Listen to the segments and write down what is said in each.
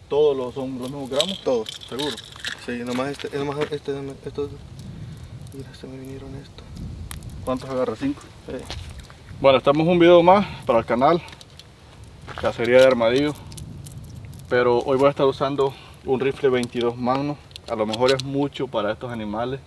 ¿Todos son los mismos gramos? Todos. ¿Seguro? Sí, nomás estos, mira, se me vinieron estos. ¿Cuántos agarra? 5. Sí. Bueno, estamos en un video más para el canal, cacería de armadillo, pero hoy voy a estar usando un rifle 22 Magnum. A lo mejor es mucho para estos animales.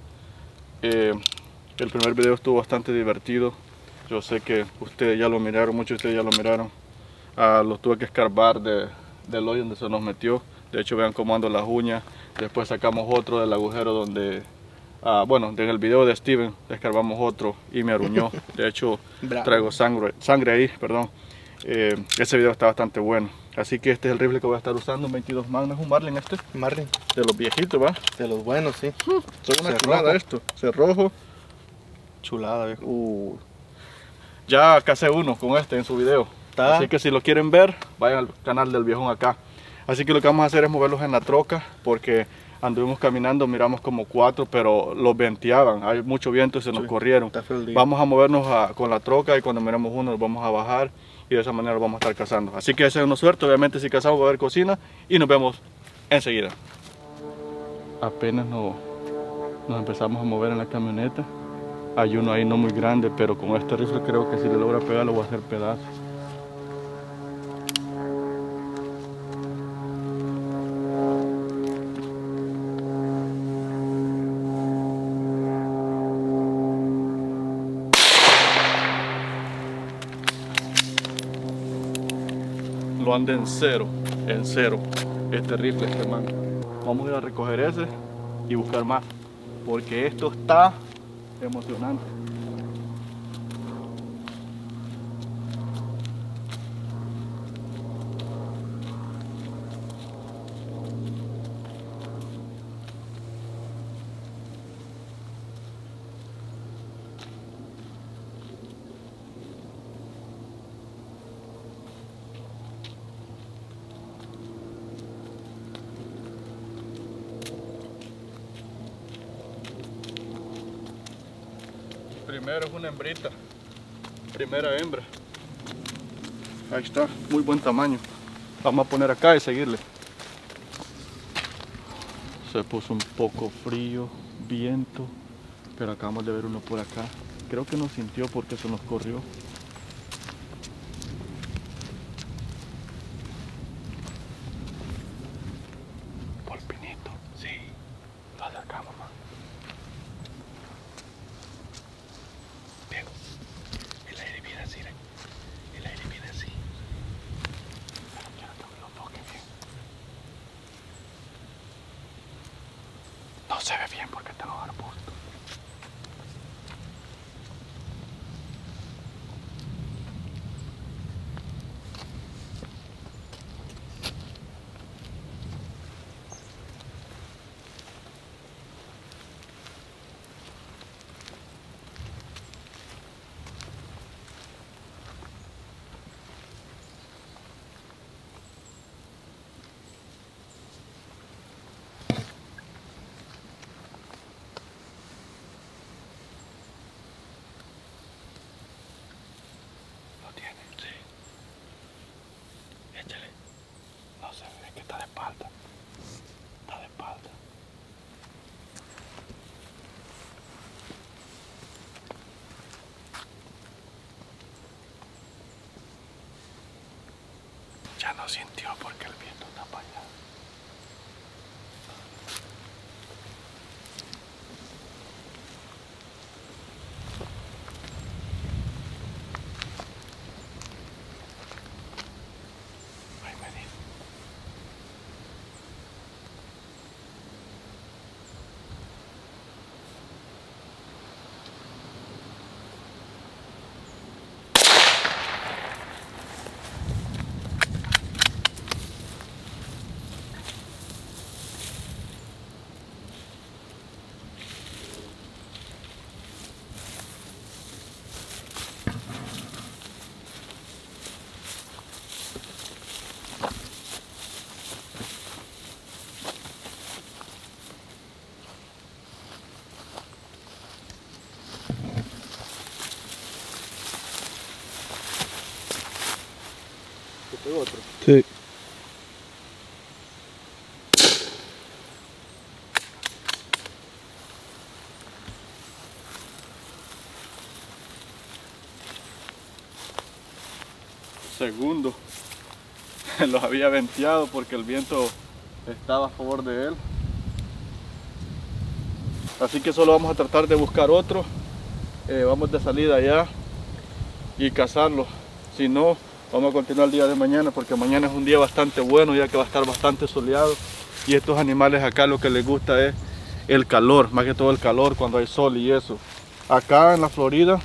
El primer video estuvo bastante divertido. Yo sé que ustedes ya lo miraron, muchos de ustedes ya lo miraron. Lo tuve que escarbar del hoyo donde se nos metió. De hecho, vean cómo ando las uñas. Después sacamos otro del agujero donde, bueno, en el video de Steven escarbamos otro y me aruñó. De hecho, traigo sangre ahí, perdón. Ese video está bastante bueno. Así que este es el rifle que voy a estar usando, un 22 Magnum. ¿Es un Marlin este? Marlin. De los viejitos, ¿va? De los buenos, sí. Soy una chulada esto. Cerrojo. Chulada, viejo. Ya casé uno con este en su video. Así que si lo quieren ver, vayan al canal del viejón acá. Así que lo que vamos a hacer es moverlos en la troca, porque anduvimos caminando, miramos como 4, pero los venteaban. Hay mucho viento y se nos corrieron. Vamos a movernos con la troca y cuando miremos uno nos vamos a bajar y de esa manera lo vamos a estar cazando. Así que esa es una suerte. Obviamente si cazamos va a haber cocina y nos vemos enseguida. Apenas nos empezamos a mover en la camioneta. Hay uno ahí no muy grande, pero con este rifle creo que si le logra pegar lo voy a hacer pedazos. Lo anda en cero, este rifle, este man. Vamos a ir a recoger ese y buscar más, porque esto está emocionante. Primero es una hembrita, primera hembra. Ahí está, muy buen tamaño. Vamos a poner acá y seguirle. Se puso un poco frío, viento, pero acabamos de ver uno por acá. Creo que nos sintió porque se nos corrió. Por pinito, sí, lo acercamos más. El aire viene así, el aire viene así. Pero quiero que me lo toque bien. No se ve bien porque tengo arbustos. Ya no sintió porque el viento está para allá. Ahí me dice. ¿Te pegó otro? Sí. segundo los había venteado porque el viento estaba a favor de él. Así que solo vamos a tratar de buscar otro. Vamos de salida allá y cazarlo. Si no, vamos a continuar el día de mañana, porque mañana es un día bastante bueno, ya que va a estar bastante soleado. Y estos animales acá lo que les gusta es el calor, más que todo el calor cuando hay sol y eso. Acá en la Florida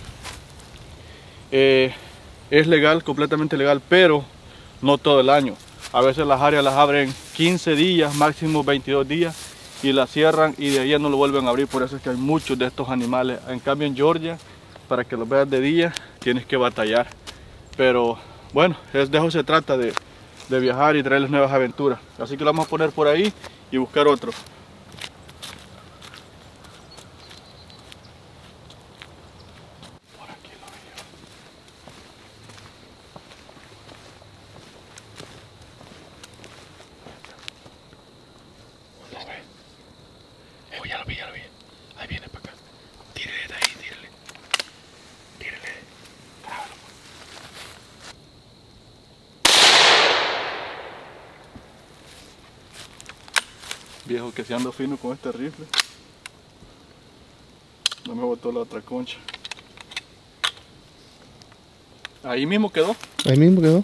es legal, completamente legal, pero no todo el año. A veces las áreas las abren 15 días, máximo 22 días, y las cierran y de ahí no lo vuelven a abrir. Por eso es que hay muchos de estos animales. En cambio en Georgia, para que los veas de día, tienes que batallar. Pero bueno, de eso se trata, de viajar y traerles nuevas aventuras. Así que lo vamos a poner por ahí y buscar otro. Ya lo vi. Ahí viene para acá. Tírele de ahí, tírele. Grábalo. Viejo, que se ando fino con este rifle. No me botó la otra concha. Ahí mismo quedó. Ahí mismo quedó.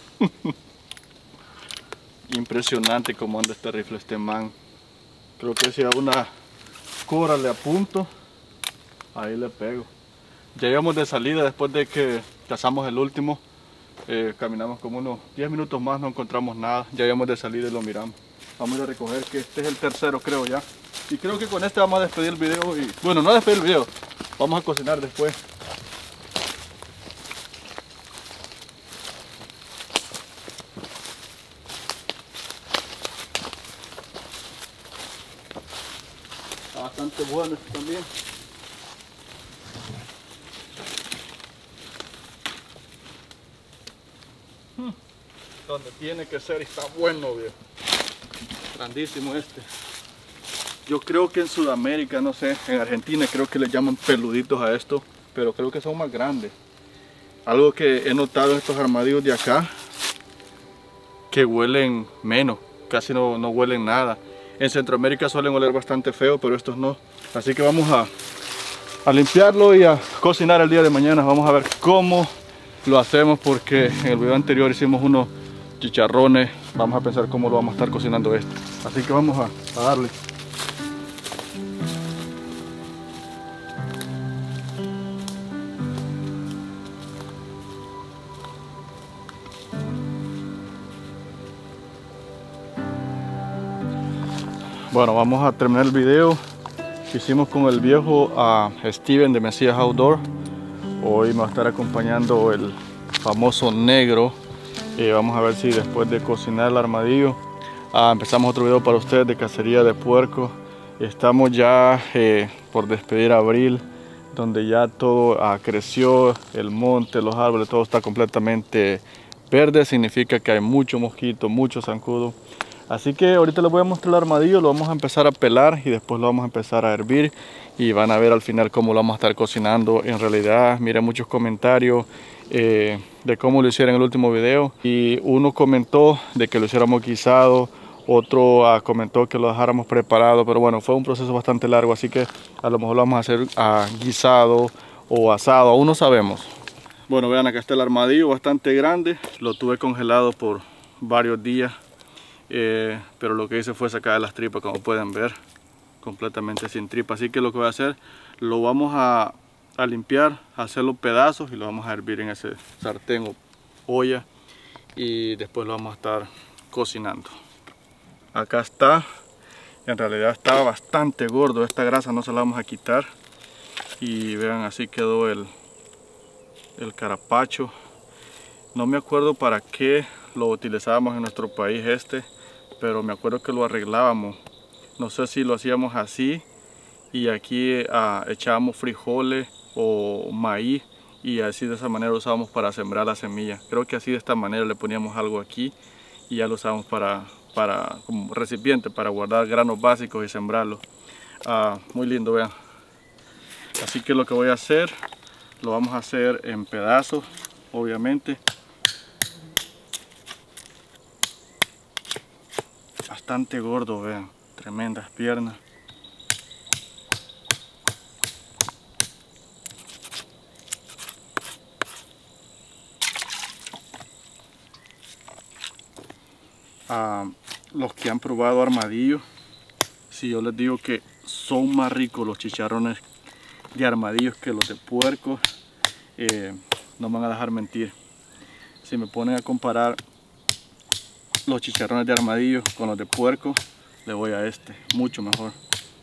Impresionante cómo anda este rifle, este man. Creo que si a una cobra le apunto, ahí le pego. Ya íbamos de salida después de que cazamos el último. Caminamos como unos 10 minutos más, no encontramos nada. Ya íbamos de salida y lo miramos. Vamos a recoger, que este es el tercero, creo ya. Y creo que con este vamos a despedir el video. Y bueno, no despedir el video, vamos a cocinar después. Está bastante bueno este también. Donde tiene que ser, está bueno, viejo. Grandísimo este. Yo creo que en Sudamérica, no sé, en Argentina creo que le llaman peluditos a esto, pero creo que son más grandes. Algo que he notado en estos armadillos de acá, que huelen menos, casi no huelen nada. En Centroamérica suelen oler bastante feo, pero estos no. Así que vamos a limpiarlo y a cocinar el día de mañana. Vamos a ver cómo lo hacemos, porque en el video anterior hicimos unos chicharrones. Vamos a pensar cómo lo vamos a estar cocinando esto. Así que vamos a darle. Bueno, vamos a terminar el video que hicimos con el viejo Steven de Mesías Outdoor. Hoy me va a estar acompañando el famoso negro. Vamos a ver si después de cocinar el armadillo empezamos otro video para ustedes de cacería de puerco. Estamos ya por despedir abril, donde ya todo creció, el monte, los árboles, todo está completamente verde. Significa que hay mucho mosquito, mucho zancudo. Así que ahorita les voy a mostrar el armadillo, lo vamos a empezar a pelar y después lo vamos a empezar a hervir y van a ver al final cómo lo vamos a estar cocinando. En realidad miré muchos comentarios de cómo lo hicieron en el último video, y uno comentó de que lo hiciéramos guisado, otro comentó que lo dejáramos preparado, pero bueno, fue un proceso bastante largo, así que a lo mejor lo vamos a hacer guisado o asado, aún no sabemos. Bueno, vean, acá está el armadillo bastante grande, lo tuve congelado por varios días. Pero lo que hice fue sacar las tripas, como pueden ver, completamente sin tripa. Así que lo que voy a hacer, lo vamos a limpiar, hacerlo pedazos y lo vamos a hervir en ese sartén o olla, y después lo vamos a estar cocinando. Acá está. En realidad estaba bastante gordo, esta grasa no se la vamos a quitar, y vean, así quedó el carapacho. No me acuerdo para qué lo utilizábamos en nuestro país pero me acuerdo que lo arreglábamos. No sé si lo hacíamos así y aquí echábamos frijoles o maíz, y así de esa manera usábamos para sembrar la semilla. Creo que así, de esta manera, le poníamos algo aquí y ya lo usamos como recipiente para guardar granos básicos y sembrarlos. Muy lindo, vean. Así que lo que voy a hacer, lo vamos a hacer en pedazos, obviamente. Bastante gordo, vean. Tremendas piernas. Los que han probado armadillo, si yo les digo que son más ricos los chicharrones de armadillos que los de puerco, no me van a dejar mentir. Si me ponen a comparar los chicharrones de armadillo con los de puerco, le voy a este, mucho mejor.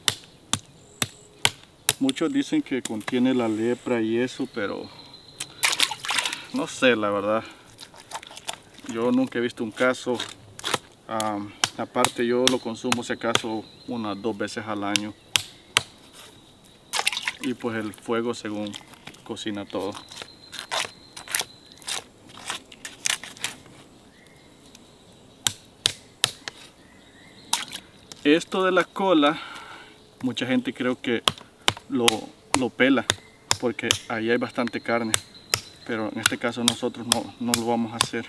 Muchos dicen que contiene la lepra y eso, pero no sé, la verdad. Yo nunca he visto un caso. Aparte yo lo consumo si acaso unas 2 veces al año. Y pues el fuego según cocina todo. Esto de la cola, mucha gente creo que lo pela porque ahí hay bastante carne, pero en este caso nosotros no lo vamos a hacer.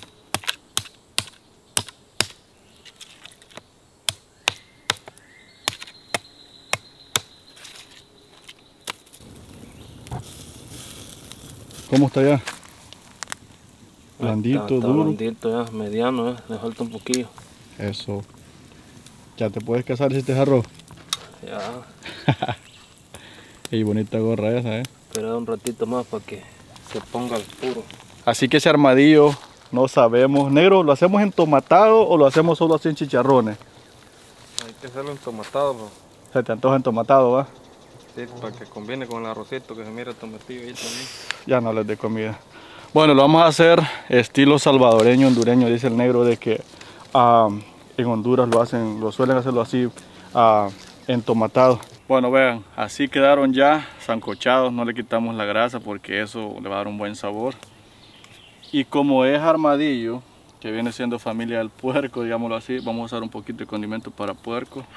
¿Cómo está ya? Blandito, está duro. Blandito ya, mediano, le falta un poquillo. Eso. ¿Ya te puedes casar si te arroz? Ya. Y bonita gorra esa, Espera un ratito más para que se ponga el puro. Así que ese armadillo no sabemos. Negro, ¿lo hacemos entomatado o lo hacemos solo así en chicharrones? Hay que hacerlo entomatado, bro. Se te antoja entomatado, ¿va? Sí, para que conviene con el arrocito, que se mira el tomatillo ahí también. Ya no les dé comida. Bueno, lo vamos a hacer estilo salvadoreño, hondureño, dice el negro, de que en Honduras lo suelen hacerlo así, entomatado. Bueno, vean, así quedaron ya sancochados, no le quitamos la grasa porque eso le va a dar un buen sabor. Y como es armadillo, que viene siendo familia del puerco, digámoslo así, vamos a usar un poquito de condimento para puerco.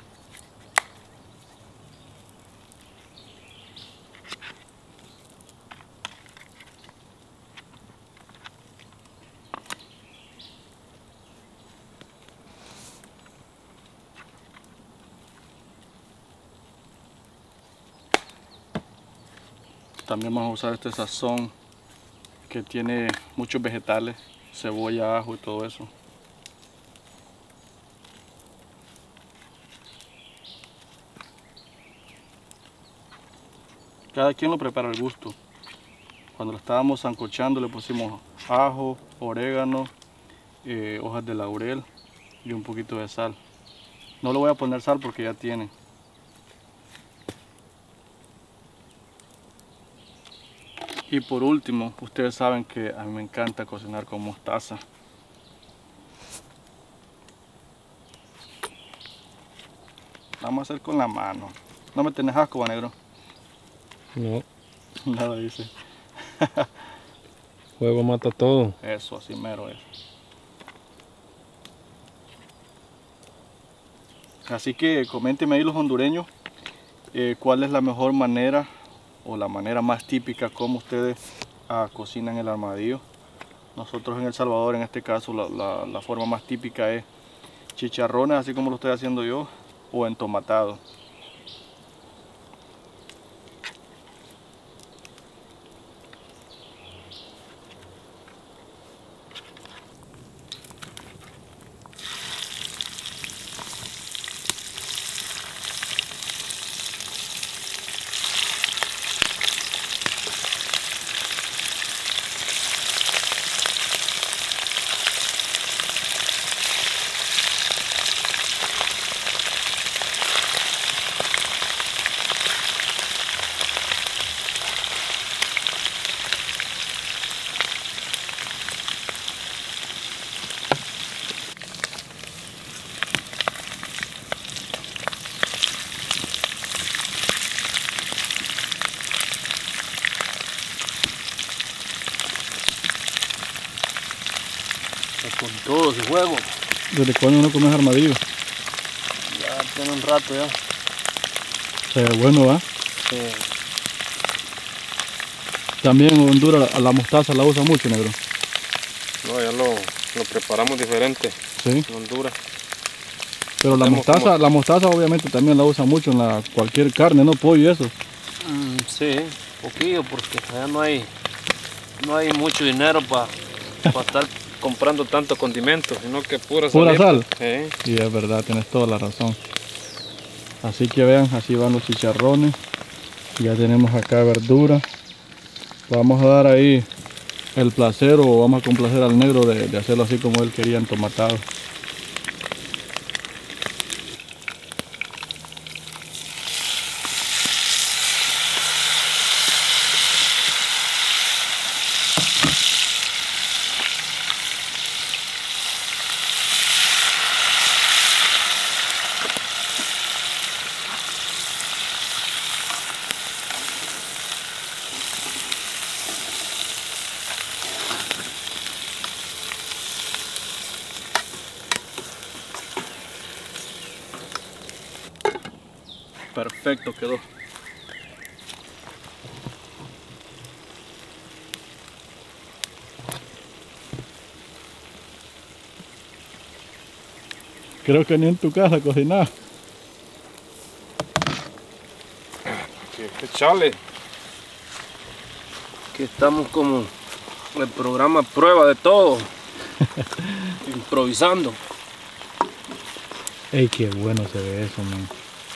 También vamos a usar este sazón que tiene muchos vegetales, cebolla, ajo y todo eso. Cada quien lo prepara al gusto. Cuando lo estábamos sancochando le pusimos ajo, orégano, hojas de laurel y un poquito de sal. No le voy a poner sal porque ya tiene. Y por último, ustedes saben que a mí me encanta cocinar con mostaza. Vamos a hacer con la mano. ¿No me tenés asco, negro? No. Nada dice. Fuego mata todo. Eso, así mero es. Así que coméntenme ahí los hondureños cuál es la mejor manera o la manera más típica como ustedes cocinan el armadillo. Nosotros en El Salvador, en este caso, la forma más típica es chicharrones, así como lo estoy haciendo yo, o entomatado. Con todo ese juego. ¿Desde cuándo no comes armadillo? Ya tiene un rato ya. Se ve bueno, ¿va? Sí. También en Honduras la mostaza la usa mucho, negro. No, ya lo preparamos diferente. Sí. En Honduras. Pero la mostaza obviamente también la usa mucho en cualquier carne, ¿no? Pollo y eso. Sí, poquillo, porque allá no hay mucho dinero para estar comprando tanto condimento, sino que pura sal. Sí. Y es verdad, tienes toda la razón. Así que vean, así van los chicharrones. Ya tenemos acá verdura. Vamos a dar ahí el placer, o vamos a complacer al negro de hacerlo así como él quería, entomatado. Perfecto quedó. Creo que ni en tu casa cocinar. Echale. Aquí estamos como el programa prueba de todo. Improvisando. Ey, qué bueno se ve eso, man.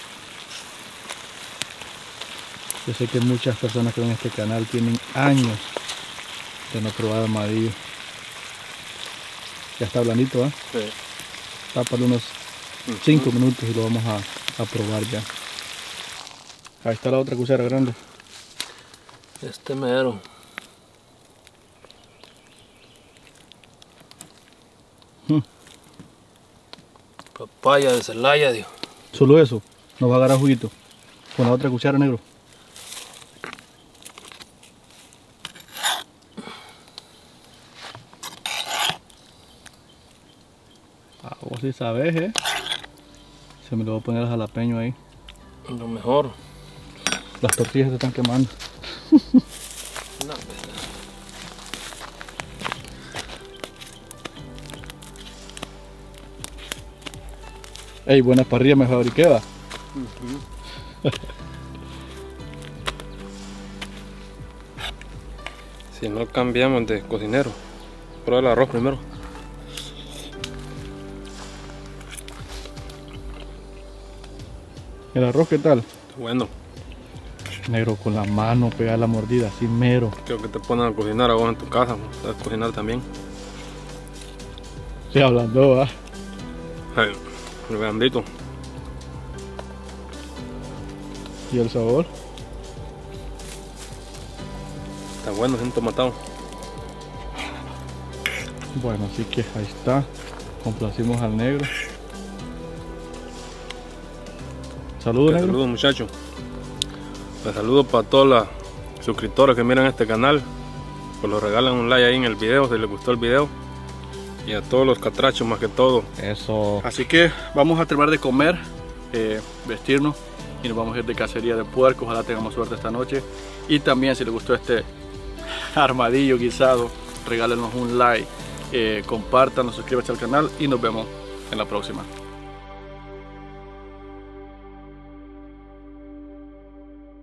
Yo sé que muchas personas que ven este canal tienen años de no probar armadillo. Ya está blandito, ¿eh? Sí. Tápalo unos 5 minutos y lo vamos a probar ya. Ahí está la otra cuchara grande. Este mero. Papaya de Celaya, Dios. Solo eso, nos va a agarrar juguito. Con la otra cuchara, negro. Ah, vos sí sabes, ¿eh? Se me lo voy a poner el jalapeño ahí. Lo mejor. Las tortillas se están quemando. No, Ey, buena parrilla me fabriqué, va. Si no cambiamos de cocinero, prueba el arroz primero. ¿El arroz qué tal? Bueno. Negro, con la mano, pegar la mordida, así mero. Creo que te ponen a cocinar a vos en tu casa, ¿no? ¿Sabes cocinar también? Sí, hablando, va. El grandito. ¿Y el sabor? Está bueno, es entomatado. Bueno, así que ahí está. Complacimos al negro. Saludos, negro. Saludos, muchachos. Les saludo para todos los suscriptores que miran este canal. Pues los regalan un like ahí en el video si les gustó el video. Y a todos los catrachos más que todo. Eso. Así que vamos a terminar de comer, vestirnos y nos vamos a ir de cacería de puerco. Ojalá tengamos suerte esta noche. Y también si les gustó este armadillo guisado, regálenos un like, compártanlo, suscríbanse al canal y nos vemos en la próxima.